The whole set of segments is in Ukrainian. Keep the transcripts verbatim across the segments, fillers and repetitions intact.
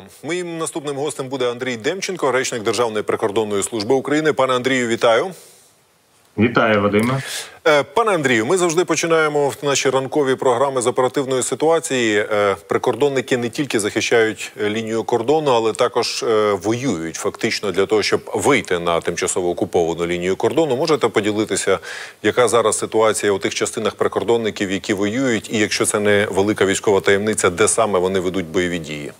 Моїм наступним гостем буде Андрій Демченко, речник Державної прикордонної служби України. Пане Андрію, вітаю. Вітаю, Вадиме. Пане Андрію, ми завжди починаємо наші ранкові програми з оперативної ситуації. Прикордонники не тільки захищають лінію кордону, але також воюють фактично для того, щоб вийти на тимчасово окуповану лінію кордону. Можете поділитися, яка зараз ситуація у тих частинах прикордонників, які воюють, і якщо це не велика військова таємниця, де саме вони ведуть бойові дії?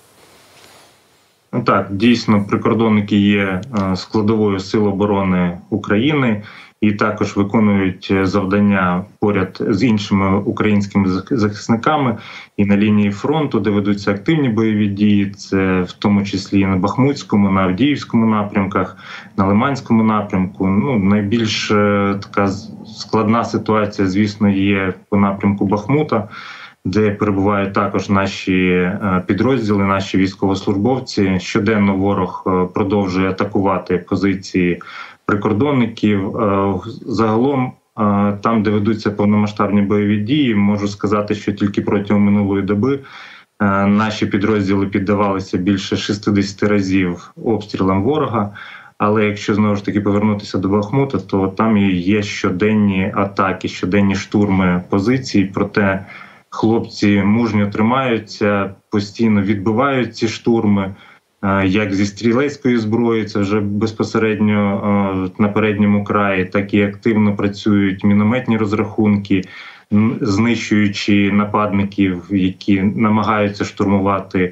Так, дійсно, прикордонники є складовою сил оборони України і також виконують завдання поряд з іншими українськими захисниками і на лінії фронту, де ведуться активні бойові дії. Це в тому числі і на Бахмутському, на Авдіївському напрямках, на Лиманському напрямку. Ну, найбільш така складна ситуація, звісно, є по напрямку Бахмута, де перебувають також наші підрозділи, наші військовослужбовці. Щоденно ворог продовжує атакувати позиції прикордонників. Загалом, там, де ведуться повномасштабні бойові дії, можу сказати, що тільки протягом минулої доби наші підрозділи піддавалися більше шістдесят разів обстрілам ворога. Але якщо, знову ж таки, повернутися до Бахмута, то там і є щоденні атаки, щоденні штурми позицій, проте хлопці мужньо тримаються, постійно відбивають ці штурми, як зі стрілецької зброї, це вже безпосередньо на передньому краї, так і активно працюють мінометні розрахунки, знищуючи нападників, які намагаються штурмувати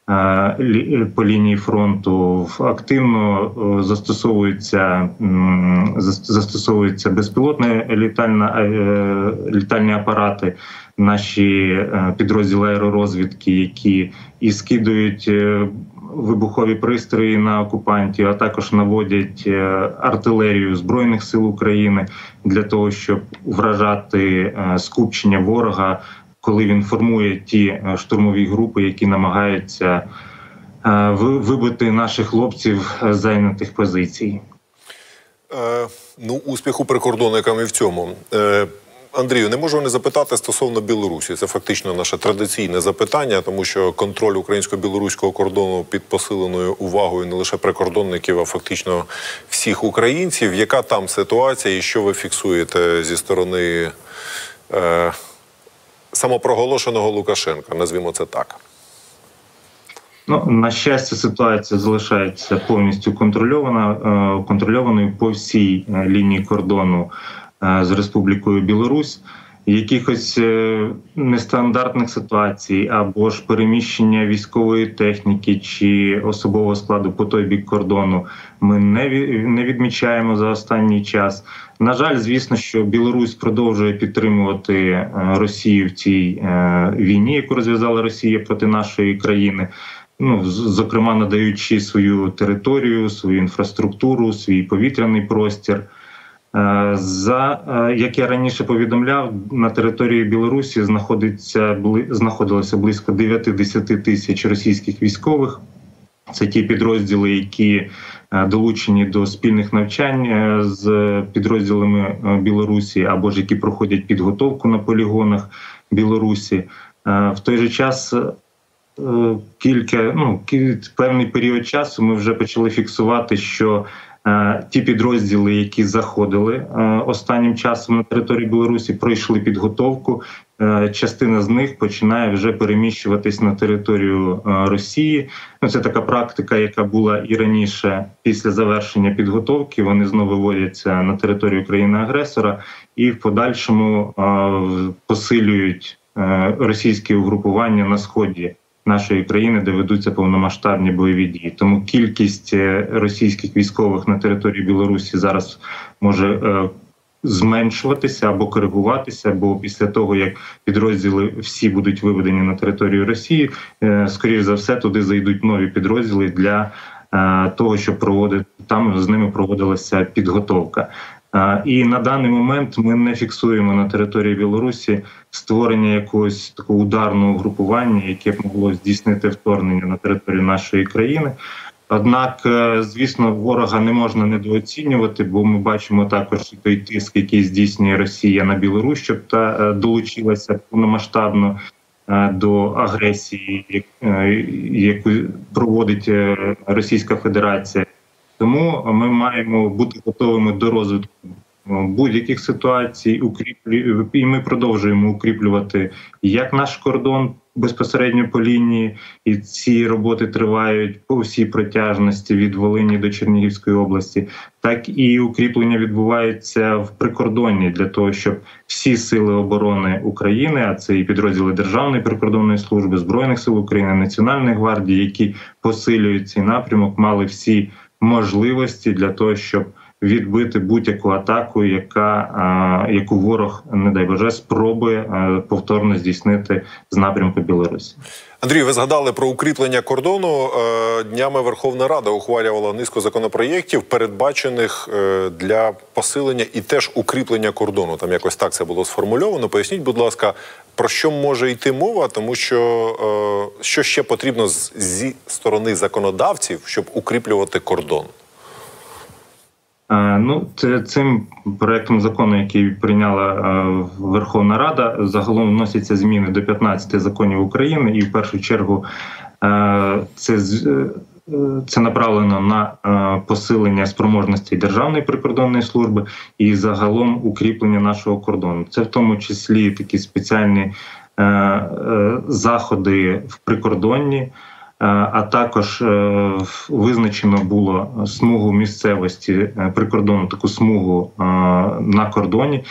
по лінії фронту. Активно застосовуються, застосовуються безпілотні літальні апарати, наші підрозділи аеророзвідки, які і скидують вибухові пристрої на окупантів, а також наводять артилерію Збройних сил України для того, щоб вражати скупчення ворога, коли він формує ті штурмові групи, які намагаються вибити наших хлопців з зайнятих позицій. Е, ну, успіху прикордонникам і в цьому. Е, Андрію, не можу не запитати стосовно Білорусі. Це фактично наше традиційне запитання, тому що контроль українсько-білоруського кордону під посиленою увагою не лише прикордонників, а фактично всіх українців. Яка там ситуація і що ви фіксуєте зі сторони е, самопроголошеного Лукашенка, назвімо це так? Ну, на щастя, ситуація залишається повністю контрольована, контрольованою по всій лінії кордону з Республікою Білорусь. Якихось нестандартних ситуацій або ж переміщення військової техніки чи особового складу по той бік кордону ми не відмічаємо за останній час. На жаль, звісно, що Білорусь продовжує підтримувати Росію в цій війні, яку розв'язала Росія проти нашої країни. Ну, зокрема, надаючи свою територію, свою інфраструктуру, свій повітряний простір. За, як я раніше повідомляв, на території Білорусі знаходиться, знаходилося близько дев'ять тисяч російських військових. Це ті підрозділи, які долучені до спільних навчань з підрозділами Білорусі, або ж які проходять підготовку на полігонах Білорусі. В той же час кілька, ну, певний період часу ми вже почали фіксувати, що ті підрозділи, які заходили останнім часом на територію Білорусі, пройшли підготовку. Частина з них починає вже переміщуватись на територію Росії. Ну, це така практика, яка була і раніше. Після завершення підготовки вони знову виводяться на територію країни-агресора і в подальшому посилюють російські угрупування на сході нашої країни, де ведуться повномасштабні бойові дії. Тому кількість російських військових на території Білорусі зараз може е, зменшуватися або коригуватися, бо після того, як підрозділи всі будуть виведені на територію Росії, е, скоріш за все, туди зайдуть нові підрозділи для е, того, щоб проводити, там з ними проводилася підготовка. І на даний момент ми не фіксуємо на території Білорусі створення якогось такого ударного групування, яке б могло здійснити вторгнення на територію нашої країни. Однак, звісно, ворога не можна недооцінювати, бо ми бачимо також той тиск, який здійснює Росія на Білорусь, щоб та долучилася повномасштабно до агресії, яку проводить Російська Федерація. Тому ми маємо бути готовими до розвитку будь-яких ситуацій, укріплю... і ми продовжуємо укріплювати як наш кордон безпосередньо по лінії, і ці роботи тривають по всій протяжності від Волині до Чернігівської області, так і укріплення відбувається в прикордонні для того, щоб всі сили оборони України, а це і підрозділи Державної прикордонної служби, Збройних сил України, Національної гвардії, які посилюють цей напрямок, мали всі можливості для того, щоб відбити будь-яку атаку, яка, яку ворог, не дай Боже, спробує повторно здійснити з напрямку Білорусі. Андрій, ви згадали про укріплення кордону. Днями Верховна Рада ухвалювала низку законопроєктів, передбачених для посилення і теж укріплення кордону. Там якось так це було сформульовано. Поясніть, будь ласка, про що може йти мова, тому що що ще потрібно зі сторони законодавців, щоб укріплювати кордон? Ну, цим проектом закону, який прийняла Верховна Рада, загалом вносяться зміни до п'ятнадцяти законів України, і в першу чергу це, це направлено на посилення спроможності Державної прикордонної служби і загалом укріплення нашого кордону. Це в тому числі такі спеціальні заходи в прикордонні, а також визначено було смугу місцевості прикордонну, таку смугу на кордоні,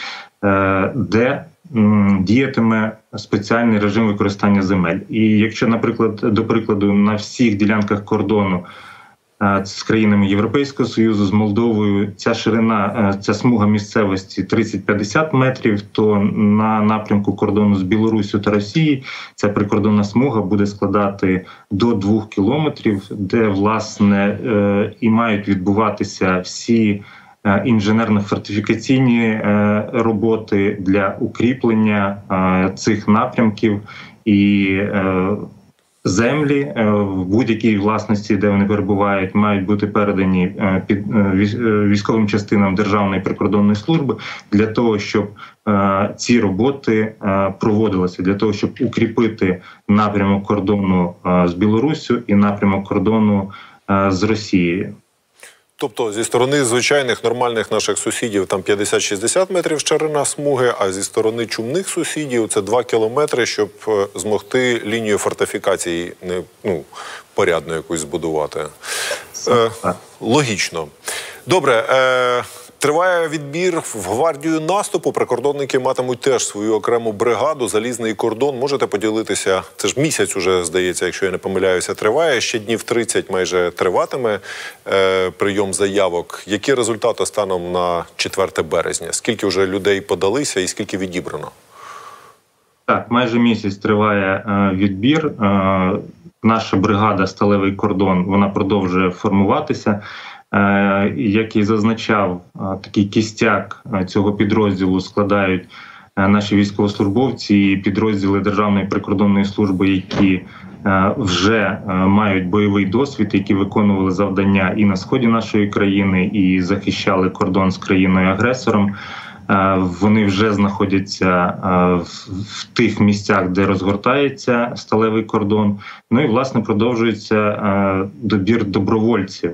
де діятиме спеціальний режим використання земель. І якщо, наприклад, до прикладу, на всіх ділянках кордону з країнами Європейського Союзу, з Молдовою, ця ширина, ця смуга місцевості тридцять-п'ятдесят метрів, то на напрямку кордону з Білоруссю та Росією ця прикордонна смуга буде складати до двох кілометрів, де, власне, і мають відбуватися всі інженерно-фортифікаційні роботи для укріплення цих напрямків, і землі в будь-якій власності, де вони перебувають, мають бути передані під військовим частинам Державної прикордонної служби для того, щоб ці роботи проводилися, для того, щоб укріпити напрямок кордону з Білоруссю і напрямок кордону з Росією. Тобто зі сторони звичайних нормальних наших сусідів там п'ятдесят-шістдесят метрів ширина смуги, а зі сторони чумних сусідів це два кілометри, щоб змогти лінію фортифікації не, ну, порядно якусь збудувати. Е, логічно. Добре. Е, Триває відбір в гвардію наступу. Прикордонники матимуть теж свою окрему бригаду, залізний кордон. Можете поділитися? Це ж місяць уже, здається, якщо я не помиляюся, триває. Ще днів тридцять майже триватиме е, прийом заявок. Які результати станом на четверте березня? Скільки вже людей подалися і скільки відібрано? Так, майже місяць триває е, відбір. Е, наша бригада «Сталевий кордон», вона продовжує формуватися. Як і зазначав, такий кістяк цього підрозділу складають наші військовослужбовці і підрозділи Державної прикордонної служби, які вже мають бойовий досвід, які виконували завдання і на сході нашої країни, і захищали кордон з країною-агресором. Вони вже знаходяться в тих місцях, де розгортається сталевий кордон. Ну і, власне, продовжується добір добровольців.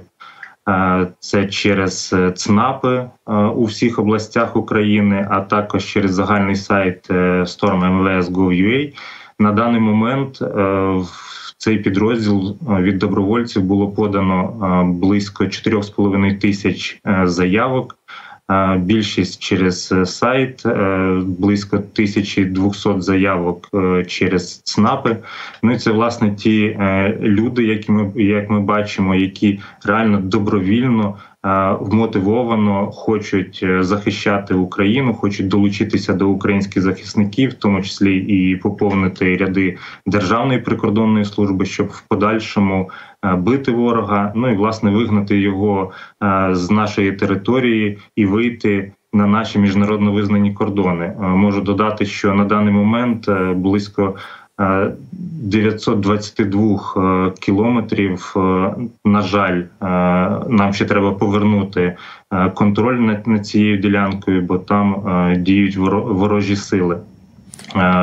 Це через ЦНАПи у всіх областях України, а також через загальний сайт storm ем ве ес точка гов точка ю а. На даний момент в цей підрозділ від добровольців було подано близько чотирьох з половиною тисяч заявок. Більшість через сайт, близько тисячі двохсот заявок через ЦНАПи. Ну і це, власне, ті люди, які ми, як ми бачимо, які реально добровільно, вмотивовано хочуть захищати Україну, хочуть долучитися до українських захисників, в тому числі і поповнити ряди Державної прикордонної служби, щоб в подальшому бити ворога, ну і, власне, вигнати його з нашої території і вийти на наші міжнародно визнані кордони. Можу додати, що на даний момент близько дев'ятсот двадцять два кілометрів, на жаль, нам ще треба повернути контроль над, над цією ділянкою, бо там діють ворожі сили.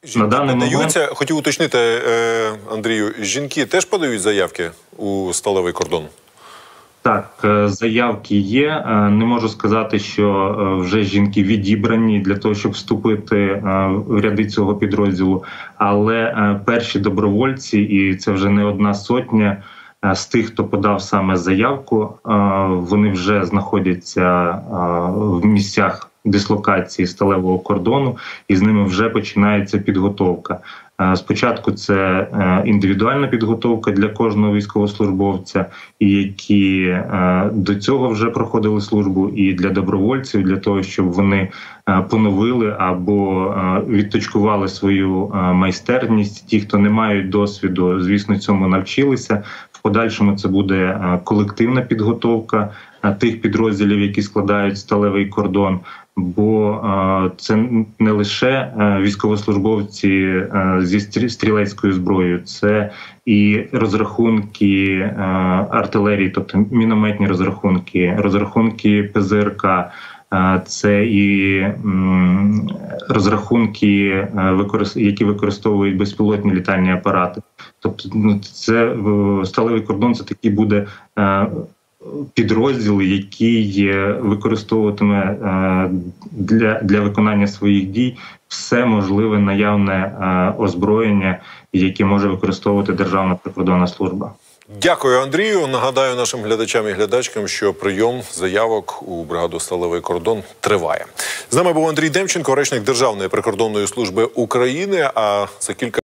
Жінки На даний подаються, момент хотів уточнити, е, Андрію, жінки теж подають заявки у сталевий кордон? Так, е, заявки є. Е, Не можу сказати, що е, вже жінки відібрані для того, щоб вступити е, в ряди цього підрозділу. Але е, перші добровольці, і це вже не одна сотня, е, з тих, хто подав саме заявку, е, вони вже знаходяться е, в місцях дислокації сталевого кордону, і з ними вже починається підготовка. Е, Спочатку це е, індивідуальна підготовка для кожного військовослужбовця, і які е, до цього вже проходили службу, і для добровольців, для того, щоб вони е, поновили або е, відточкували свою е, майстерність. Ті, хто не мають досвіду, звісно, цьому навчилися. В подальшому це буде е, колективна підготовка е, тих підрозділів, які складають сталевий кордон. Бо е, це не лише е, військовослужбовці е, зі стрі- стрілецькою зброєю, це і розрахунки е, артилерії, тобто мінометні розрахунки, розрахунки Пе Зе Ер Ка, е, це і м, розрахунки, е, використ- які використовують безпілотні літальні апарати. Тобто, ну, це е, сталевий кордон, це такий буде е, підрозділ, який використовуватиме е, для, для виконання своїх дій все можливе наявне е, озброєння, яке може використовувати Державна прикордонна служба. Дякую, Андрію. Нагадаю нашим глядачам і глядачкам, що прийом заявок у бригаду «Сталевий кордон» триває. З нами був Андрій Демченко, речник Державної прикордонної служби України, а за кілька